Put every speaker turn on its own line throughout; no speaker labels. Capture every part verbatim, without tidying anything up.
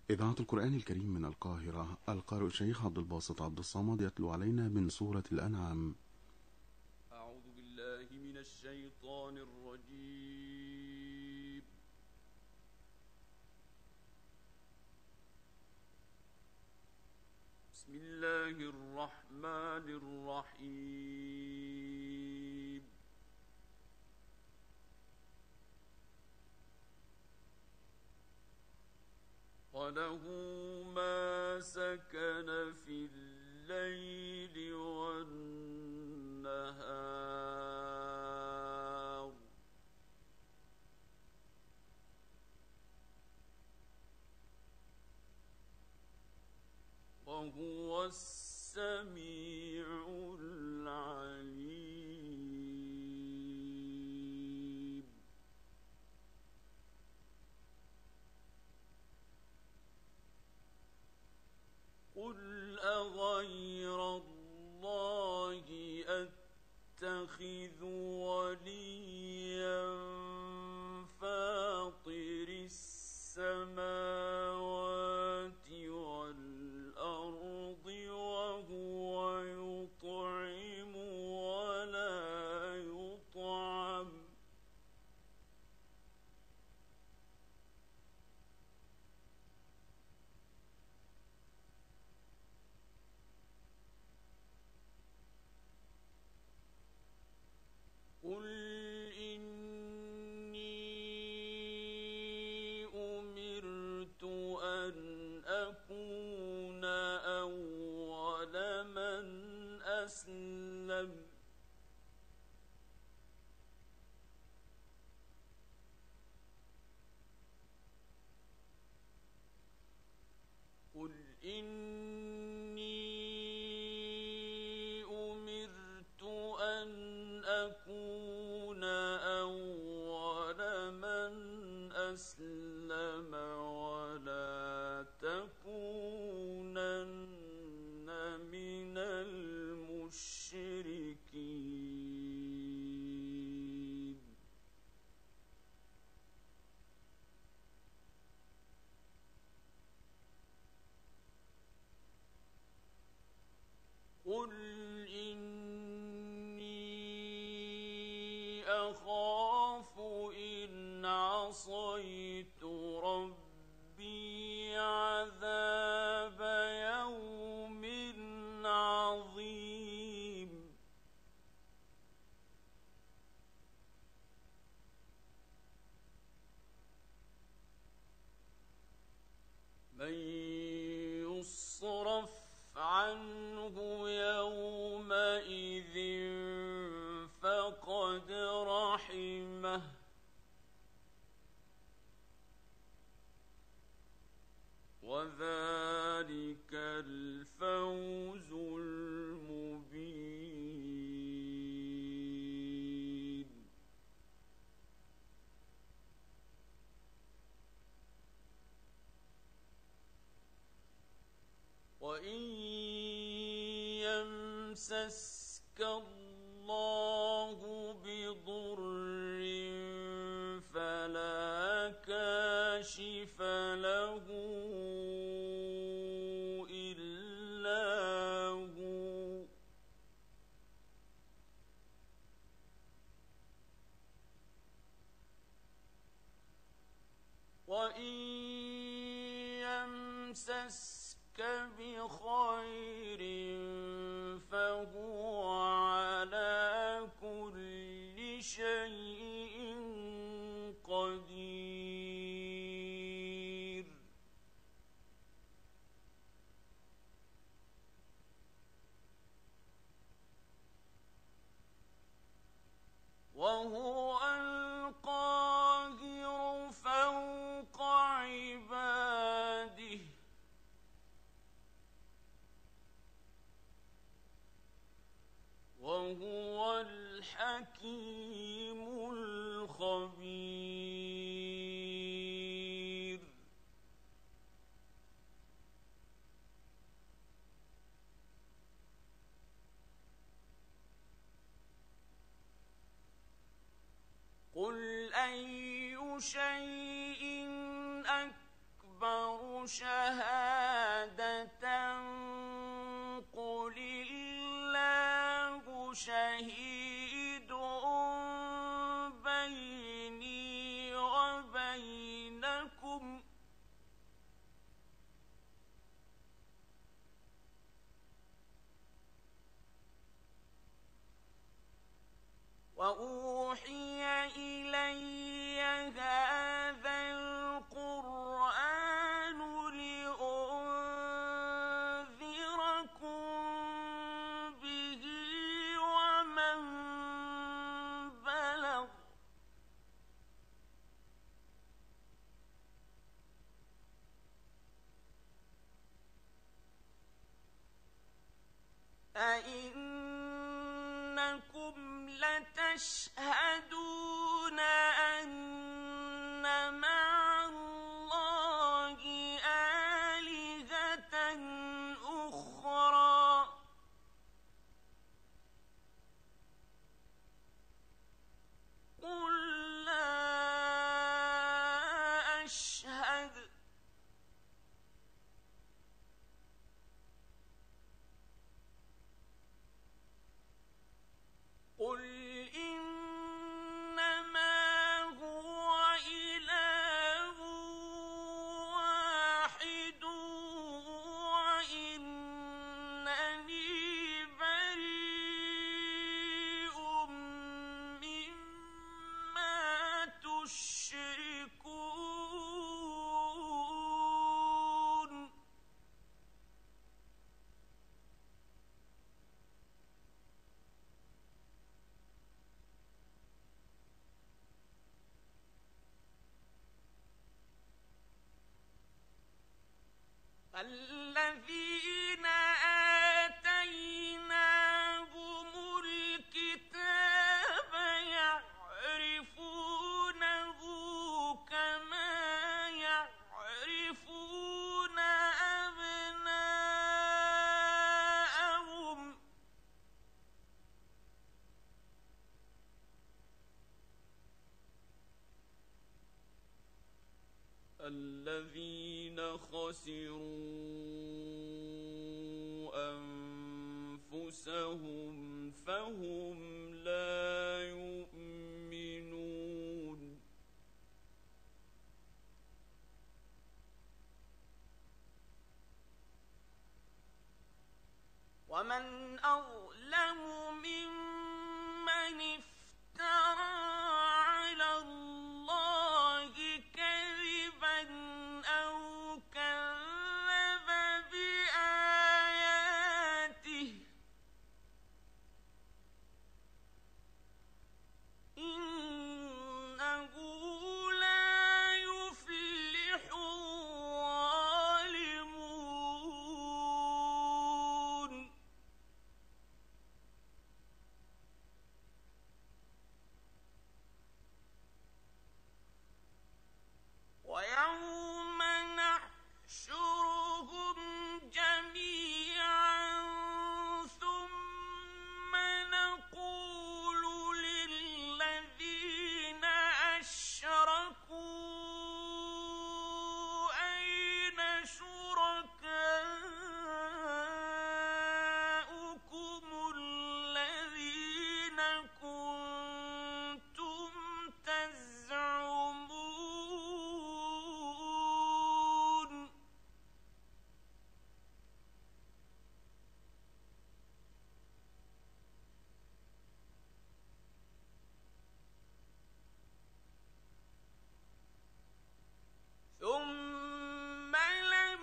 إذاعة القرآن الكريم من القاهرة، القارئ الشيخ عبد الباسط عبد الصمد يتلو علينا من سورة الأنعام.
أعوذ بالله من الشيطان الرجيم. بسم الله الرحمن الرحيم. وله ما سكن في الليل والنهار وهو السميع العليم. قل أغير الله أتخذ وليا فاطر السماوات والأرض وهو يطعم ولا يطعم قل إني أمرت أن أكون أول من أسلم قل إني أمرت أن أكون أول من أسلم ولا تكونن من المشركين. قل إني أخاف إن عصيت ربي عذاب يوم عظيم. من يصرف عنه يومئذ فقد رحمه وذلك الفوز المبين. وإن يمسسك الله بضر فلا كاشف له إلا هو وإن يمسسك بخير فهو على كل شيء قدير. وهو القاهر فوق عباده وهو الحكيم الخبير. قل أي شيء أكبر شهادة قل الله شهيد بيني وبينكم وأوحي إلي هذا القرآن لأنذركم به ومن بلغ أئنكم لتشهدون أن مع الله آلهة أخرى قل لا أشهد قل إنما هو إله واحد وإنني بريء مما تشركون الذين آتيناهم الكتاب يعرفونه كما يعرفون أبناءهم الذين خسروا أنفسهم فهم لا يؤمنون ومن أظلم ممن افترى على الله كذبا أو كذب بآياته إنه لا يفلح الظالمون ويوم نحشرهم جميعا ثم نقول للذين أشركوا أين شركاؤكم الذين كنتم تزعمون ثم لم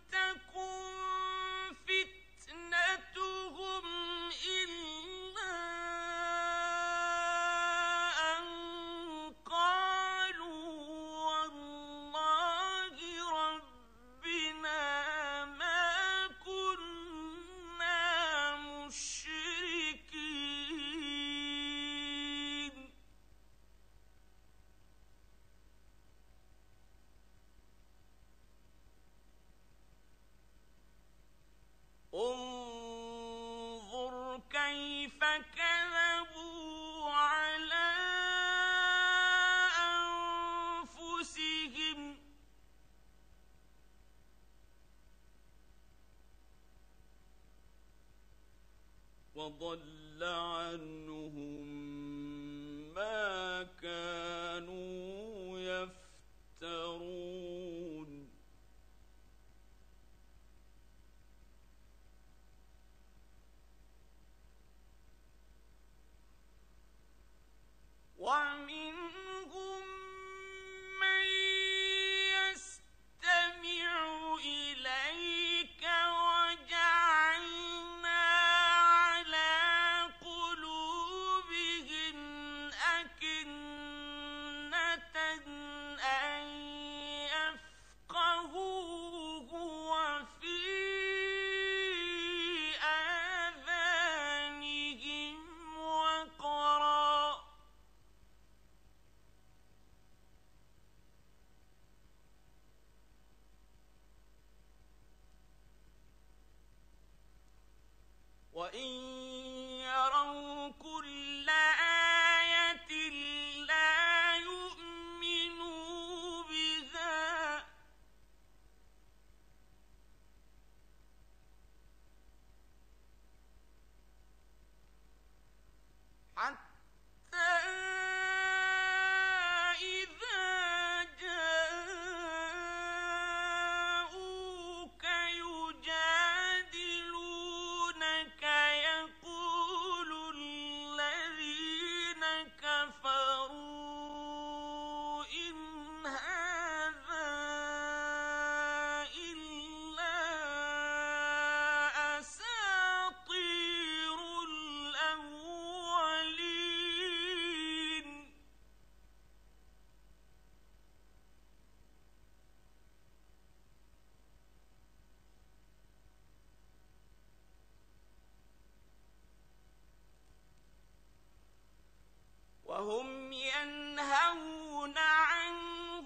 تكن فتنتهم إلا أن قالوا والله ربنا ما كنا مشركين انظر كيف كذبوا على أنفسهم فضل عنهم ما كانوا يفترون ومنهم من يستمع إليك وجعلنا على قلوبهم أكنة أن يفقهوه وفي آذانهم وقرا وإن يروا كل آية لا يؤمنوا بها حتى إذا جاءوك يجادلونك يقول الذين كفروا إن هذا إلا أساطير الأولين وهم ينهون عنه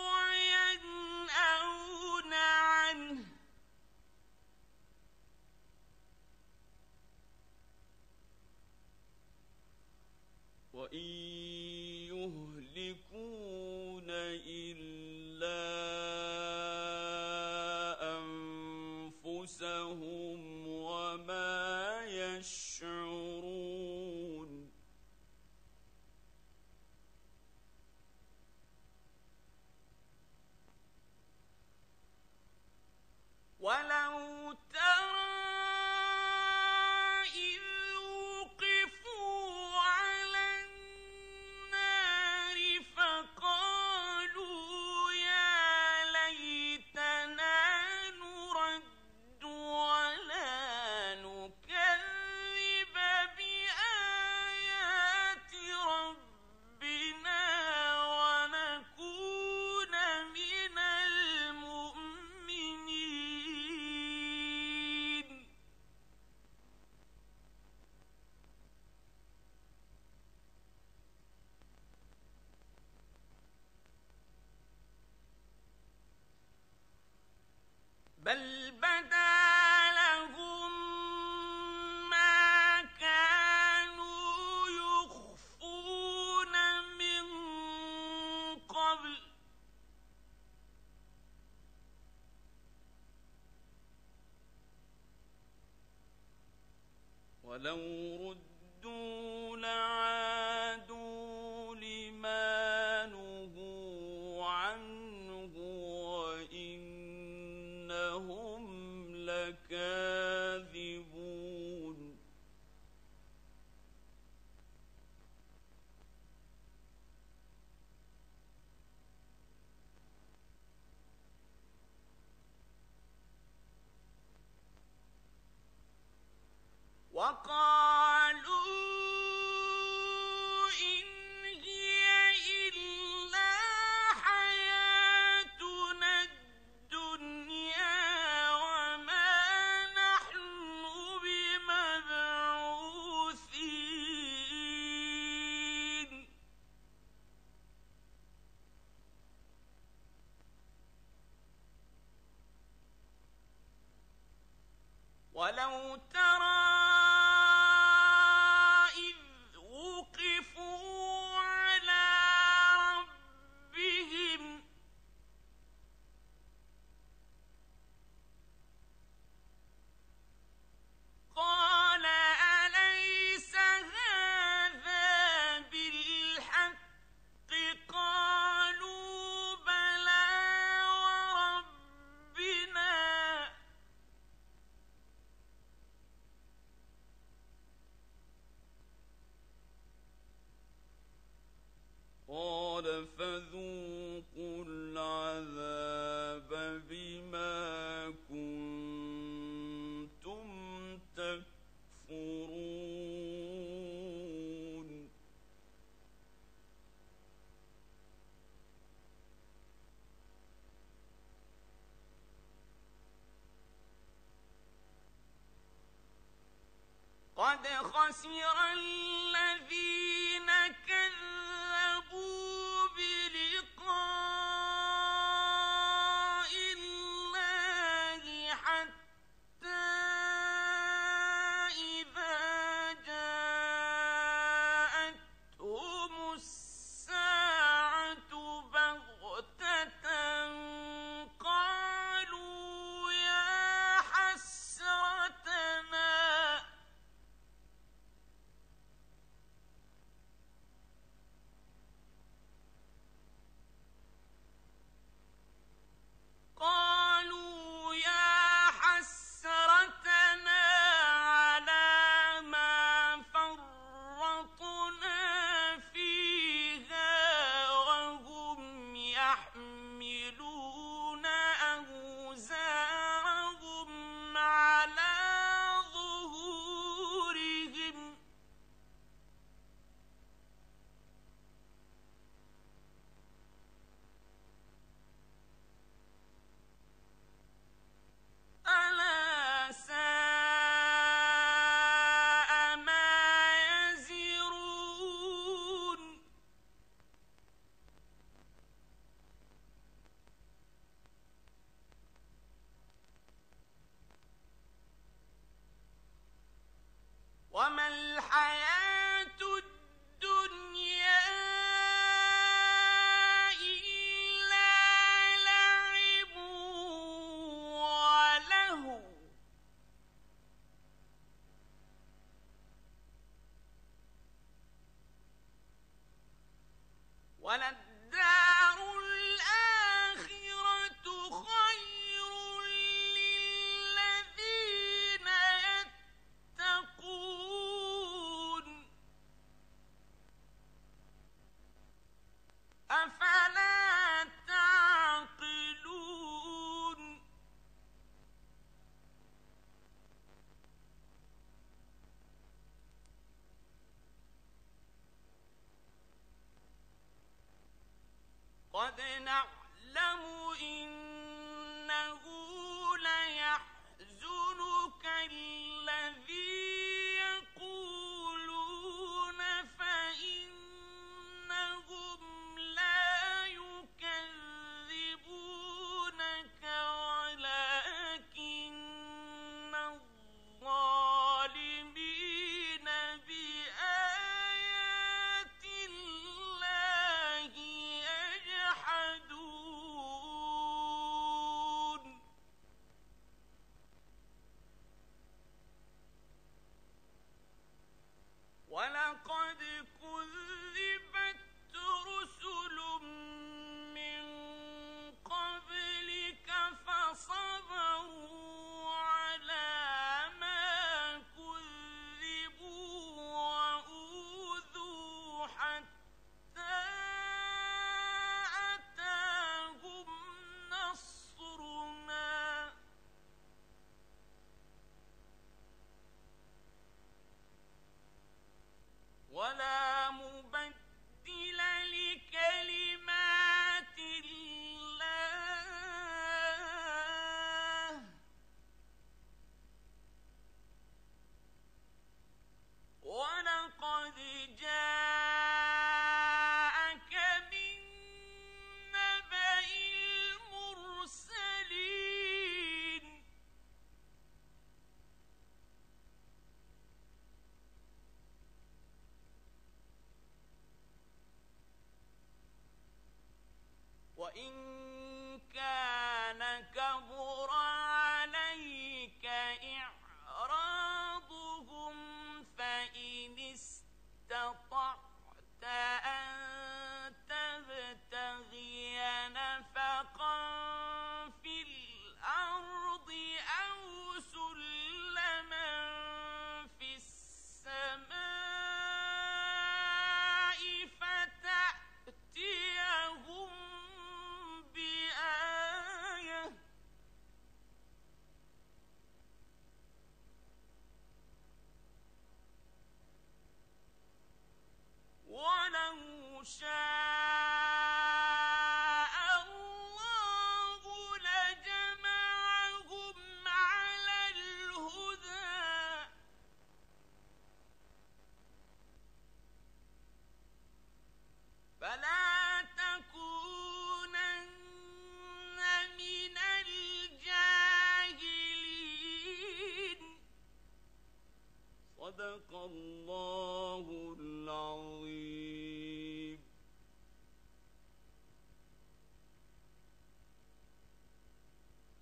وينأون عنه وإن يهلكون إلا أنفسهم وما يشعرون ولو ترى إذ وقفوا على النار فقالوا يا ليتنا نرد ولا نكذب بآيات ربنا ونكون من المؤمنين بل بدا لهم ما كانوا يخفون من قبل ولو ردوا لعادوا لما نهوا عنه وإنهم لكاذبون وقالوا إن هي إلا حياتنا الدنيا وما نحن بمبعوثين ولو ترى إذ وقفوا على ربهم قال ألم قد خسر الذين كذبوا بلقاء الله حتى إذا جاءتهم الساعة بغتة قالوا يا حسرتنا قالوا يا حسرتنا على ما فرطنا فيها وهم يحملون أوزارهم على ظهورهم ألا ساء ما يزرون وما الحياة الدنيا إلا لعب ولهو وللدار الآخرة خير للذين يتقون أفلا تعقلون قد نعلم إنه ليحزنك الذي يقولون فإنهم لا يكذبونك ولكن الظالمين بآيات الله يجحدون ولقد كذبت رسل من قبلك فصبروا على ما كذبوا وأوذوا حتى أتاهم نصرنا ولا مبدل لكلمات الله ولقد جاءك من نبأ المرسلين وإن كان كبر عليك إعراضهم فإن استطعت أن تبتغي نفقا في الأرض أو سلما في السماء فتأتيهم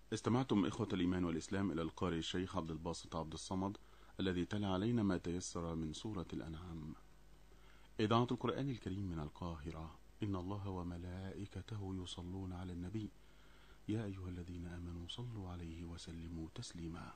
استمعتم إخوة الإيمان والإسلام إلى القارئ الشيخ عبد الباسط عبد الصمد الذي تلا علينا ما تيسر من سورة الأنعام. إذاعة القرآن الكريم من القاهرة. إن الله وملائكته يصلون على النبي يا أيها الذين آمنوا صلوا عليه وسلموا تسليما.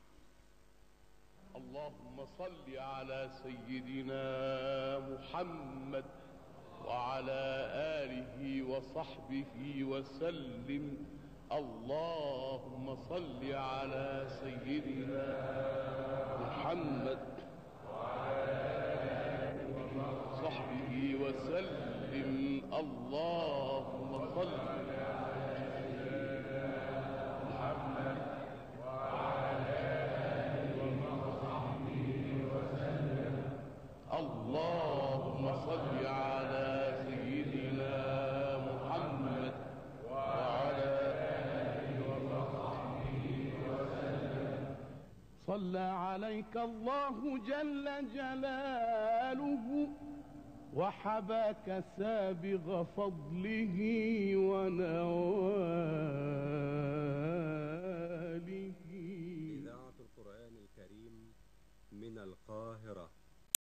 اللهم صل على سيدنا محمد وعلى آله وصحبه وسلم. اللهم صل على سيدنا محمد وعلى آله وصحبه وسلم. اللهم صل على سيدنا محمد وعلى آله وصحبه وسلم. اللهم صل على سيدنا محمد وعلى آله وصحبه وسلم. صلى عليك الله جل جلاله وحباك سابغ فضله